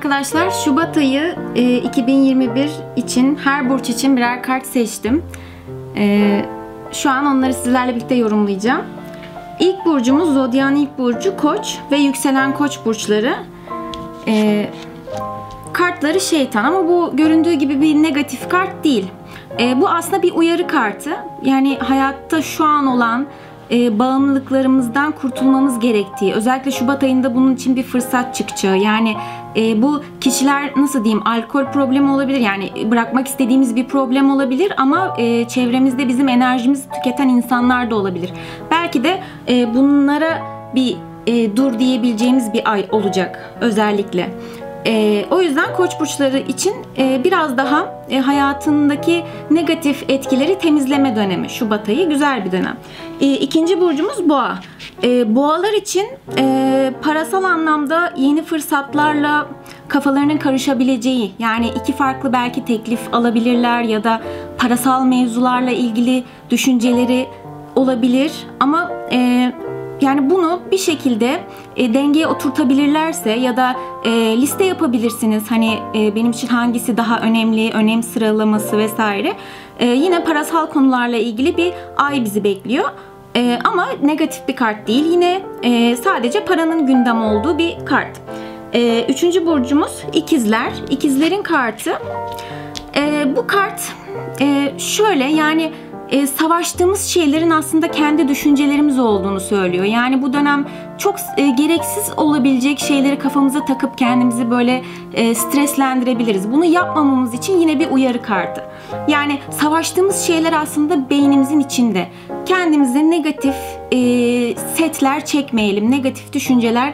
arkadaşlar, Şubat ayı 2021 için her burç için birer kart seçtim. Şu an onları sizlerle birlikte yorumlayacağım. İlk burcumuz, zodyanın ilk burcu Koç ve yükselen Koç burçları. Kartları şeytan ama bu göründüğü gibi bir negatif kart değil. Bu aslında bir uyarı kartı. Yani hayatta şu an olan bağımlılıklarımızdan kurtulmamız gerektiği, özellikle Şubat ayında bunun için bir fırsat çıkacağı. Yani bu kişiler, nasıl diyeyim, alkol problemi olabilir, yani bırakmak istediğimiz bir problem olabilir ama çevremizde bizim enerjimizi tüketen insanlar da olabilir. Belki de bunlara bir dur diyebileceğimiz bir ay olacak özellikle. O yüzden Koç burçları için biraz daha hayatındaki negatif etkileri temizleme dönemi. Şubat ayı güzel bir dönem. İkinci burcumuz Boğa. Boğalar için parasal anlamda yeni fırsatlarla kafalarının karışabileceği, yani iki farklı belki teklif alabilirler ya da parasal mevzularla ilgili düşünceleri olabilir ama yani bunu bir şekilde dengeye oturtabilirlerse ya da liste yapabilirsiniz. Hani benim için hangisi daha önemli, önem sıralaması vesaire. Yine parasal konularla ilgili bir ay bizi bekliyor. Ama negatif bir kart değil. Yine sadece paranın gündem olduğu bir kart. Üçüncü burcumuz İkizler. İkizlerin kartı. Bu kart şöyle, yani savaştığımız şeylerin aslında kendi düşüncelerimiz olduğunu söylüyor. Yani bu dönem çok gereksiz olabilecek şeyleri kafamıza takıp kendimizi böyle streslendirebiliriz. Bunu yapmamamız için yine bir uyarı kartı. Yani savaştığımız şeyler aslında beynimizin içinde. Kendimize negatif setler çekmeyelim, negatif düşünceler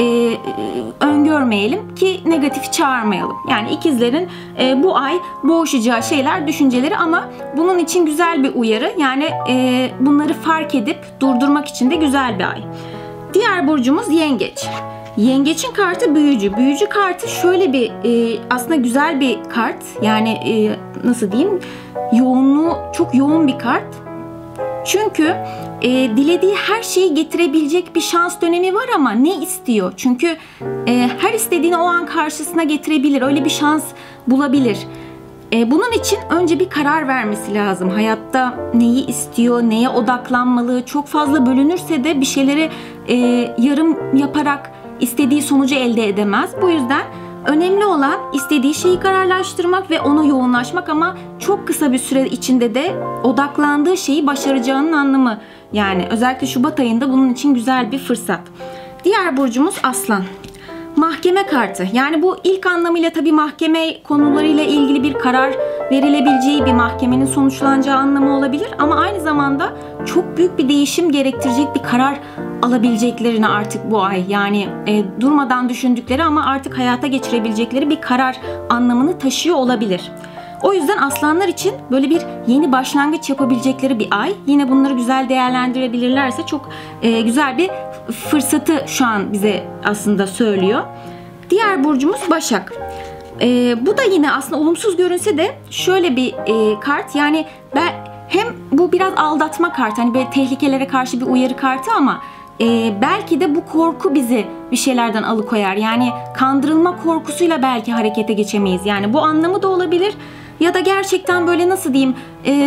öngörmeyelim ki negatifi çağırmayalım. Yani ikizlerin bu ay boğuşacağı şeyler, düşünceleri, ama bunun için güzel bir uyarı. Yani bunları fark edip durdurmak için de güzel bir ay. Diğer burcumuz Yengeç. Yengeç'in kartı büyücü. Büyücü kartı şöyle bir aslında güzel bir kart. Yani nasıl diyeyim, yoğunluğu çok yoğun bir kart. Çünkü dilediği her şeyi getirebilecek bir şans dönemi var ama ne istiyor? Çünkü her istediğini o an karşısına getirebilir. Öyle bir şans bulabilir. Bunun için önce bir karar vermesi lazım. Hayatta neyi istiyor, neye odaklanmalı. Çok fazla bölünürse de bir şeyleri yarım yaparak istediği sonucu elde edemez. Bu yüzden önemli olan istediği şeyi kararlaştırmak ve ona yoğunlaşmak, ama çok kısa bir süre içinde de odaklandığı şeyi başaracağının anlamı. Yani özellikle Şubat ayında bunun için güzel bir fırsat. Diğer burcumuz Aslan. Mahkeme kartı. Yani bu ilk anlamıyla tabii mahkeme konularıyla ilgili bir karar verilebileceği, bir mahkemenin sonuçlanacağı anlamı olabilir. Ama aynı zamanda çok büyük bir değişim gerektirecek bir karar alabileceklerini artık bu ay, yani durmadan düşündükleri ama artık hayata geçirebilecekleri bir karar anlamını taşıyor olabilir. O yüzden aslanlar için böyle bir yeni başlangıç yapabilecekleri bir ay. Yine bunları güzel değerlendirebilirlerse çok güzel bir fırsatı şu an bize aslında söylüyor. Diğer burcumuz Başak. Bu da yine aslında olumsuz görünse de şöyle bir kart. Yani hem bu biraz aldatma kartı, hani böyle tehlikelere karşı bir uyarı kartı, ama belki de bu korku bizi bir şeylerden alıkoyar. Yani kandırılma korkusuyla belki harekete geçemeyiz. Yani bu anlamı da olabilir. Ya da gerçekten böyle, nasıl diyeyim,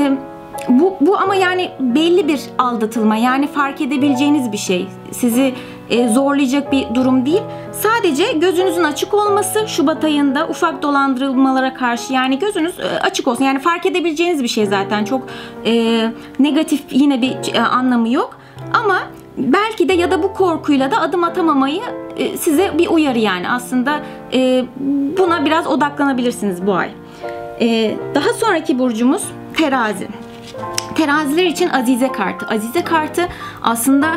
bu ama yani belli bir aldatılma, yani fark edebileceğiniz bir şey. Sizi zorlayacak bir durum değil. Sadece gözünüzün açık olması Şubat ayında ufak dolandırılmalara karşı, yani gözünüz açık olsun. Yani fark edebileceğiniz bir şey zaten. Çok negatif yine bir anlamı yok. Ama belki de ya da bu korkuyla da adım atamamayı size bir uyarı yani. Aslında buna biraz odaklanabilirsiniz bu ay. Daha sonraki burcumuz Terazi. Teraziler için Azize kartı. Azize kartı aslında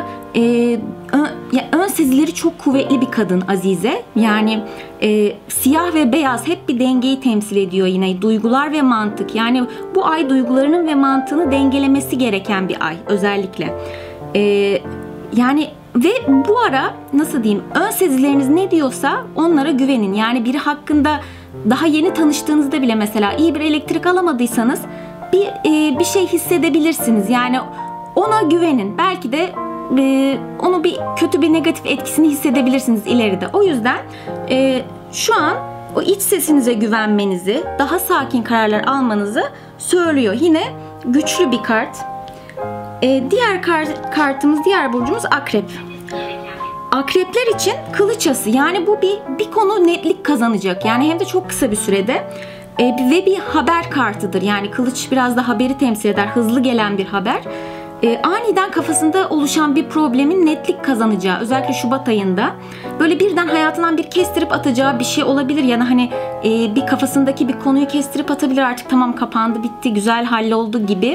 ön sezileri çok kuvvetli bir kadın Azize. Yani siyah ve beyaz hep bir dengeyi temsil ediyor yine. Duygular ve mantık. Yani bu ay duygularının ve mantığını dengelemesi gereken bir ay özellikle. Yani ve bu ara, nasıl diyeyim, ön sezileriniz ne diyorsa onlara güvenin. Yani biri hakkında daha yeni tanıştığınızda bile mesela iyi bir elektrik alamadıysanız bir şey hissedebilirsiniz. Yani ona güvenin. Belki de onu kötü bir negatif etkisini hissedebilirsiniz ileride. O yüzden şu an o iç sesinize güvenmenizi, daha sakin kararlar almanızı söylüyor. Yine güçlü bir kart. Diğer kartımız, diğer burcumuz Akrep. Akrepler için kılıç ası, yani bu bir konu netlik kazanacak. Yani hem de çok kısa bir sürede. Ve bir haber kartıdır. Yani kılıç biraz da haberi temsil eder. Hızlı gelen bir haber. Aniden kafasında oluşan bir problemin netlik kazanacağı, özellikle Şubat ayında böyle birden hayatından bir kestirip atacağı bir şey olabilir. Yani hani bir kafasındaki bir konuyu kestirip atabilir, artık tamam kapandı, bitti, güzel halloldu gibi.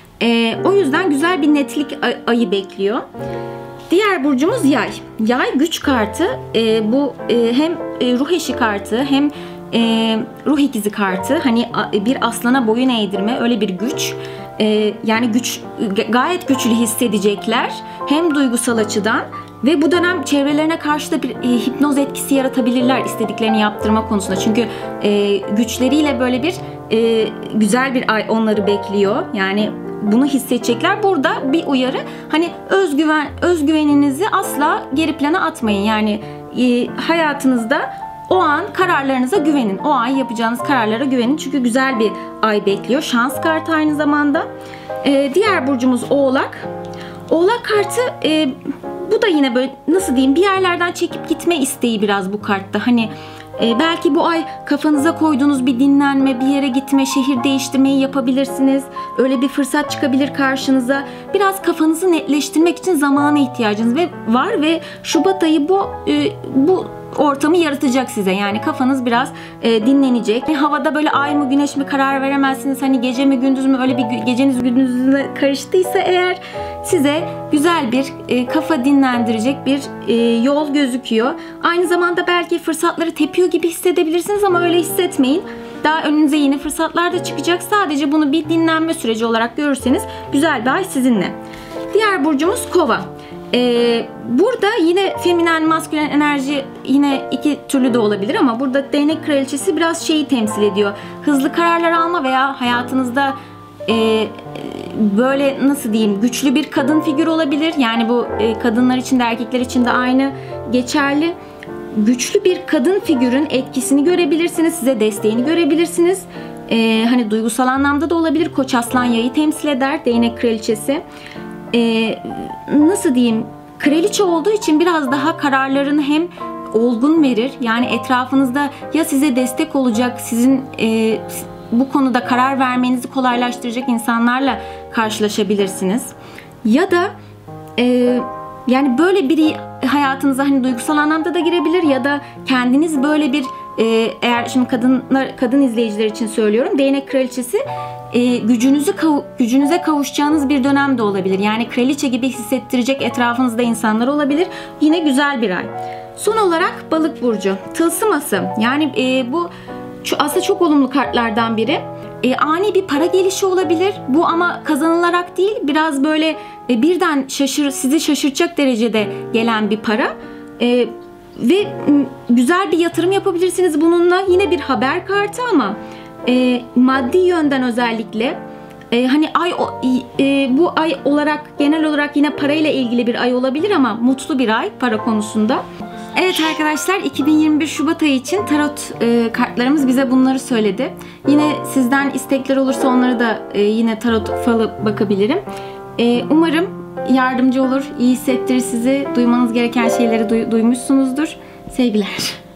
O yüzden güzel bir netlik ayı bekliyor. Diğer burcumuz Yay. Yay güç kartı. Bu hem ruh eşi kartı hem ruh ikizi kartı. Hani bir aslana boyun eğdirme, öyle bir güç. Yani gayet güçlü hissedecekler. Hem duygusal açıdan ve bu dönem çevrelerine karşı da bir hipnoz etkisi yaratabilirler istediklerini yaptırma konusunda. Çünkü güçleriyle böyle bir güzel bir ay onları bekliyor. Yani bunu hissedecekler. Burada bir uyarı, hani özgüveninizi asla geri plana atmayın. Yani hayatınızda o an kararlarınıza güvenin. O ay yapacağınız kararlara güvenin. Çünkü güzel bir ay bekliyor. Şans kartı aynı zamanda. Diğer burcumuz Oğlak. Oğlak kartı bu da yine böyle nasıl diyeyim, bir yerlerden çekip gitme isteği biraz bu kartta. Hani belki bu ay kafanıza koyduğunuz bir dinlenme, bir yere gitme, şehir değiştirmeyi yapabilirsiniz. Öyle bir fırsat çıkabilir karşınıza. Biraz kafanızı netleştirmek için zamana ihtiyacınız var ve Şubat ayı bu ortamı yaratacak size. Yani kafanız biraz dinlenecek. Havada böyle ay mı güneş mi karar veremezsiniz. Hani gece mi gündüz mü, öyle bir geceniz gündüzüne karıştıysa eğer, size güzel bir kafa dinlendirecek bir yol gözüküyor. Aynı zamanda belki fırsatları tepiyor gibi hissedebilirsiniz ama öyle hissetmeyin. Daha önünüze yeni fırsatlar da çıkacak. Sadece bunu bir dinlenme süreci olarak görürseniz güzel bir ay sizinle. Diğer burcumuz Kova. Burada yine feminen, maskülen enerji yine iki türlü de olabilir ama burada değnek kraliçesi biraz şeyi temsil ediyor. Hızlı kararlar alma veya hayatınızda böyle nasıl diyeyim, güçlü bir kadın figürü olabilir. Yani bu kadınlar için de erkekler için de aynı geçerli. Güçlü bir kadın figürün etkisini görebilirsiniz. Size desteğini görebilirsiniz. Hani duygusal anlamda da olabilir. Koç, Aslan, Yayı temsil eder değnek kraliçesi. Nasıl diyeyim, kraliçe olduğu için biraz daha kararlarını hem olgun verir. Yani etrafınızda ya size destek olacak, sizin bu konuda karar vermenizi kolaylaştıracak insanlarla karşılaşabilirsiniz. Ya da yani böyle biri hayatınıza hani duygusal anlamda da girebilir ya da kendiniz böyle bir eğer şimdi kadın izleyiciler için söylüyorum, değnek kraliçesi gücünüze kavuşacağınız bir dönem de olabilir. Yani kraliçe gibi hissettirecek etrafınızda insanlar olabilir. Yine güzel bir ay. Son olarak Balık burcu. Tılsım ası. Yani bu aslında çok olumlu kartlardan biri. Ani bir para gelişi olabilir. Bu ama kazanılarak değil, biraz böyle birden sizi şaşırtacak derecede gelen bir para. Ve güzel bir yatırım yapabilirsiniz bununla. Yine bir haber kartı ama maddi yönden özellikle hani bu ay olarak, genel olarak yine parayla ilgili bir ay olabilir ama mutlu bir ay para konusunda. Evet arkadaşlar, 2021 Şubat ayı için tarot kartlarımız bize bunları söyledi. Yine sizden istekler olursa onları da yine tarot falı bakabilirim. Umarım yardımcı olur, iyi hissettirir sizi. Duymanız gereken şeyleri duymuşsunuzdur. Sevgiler.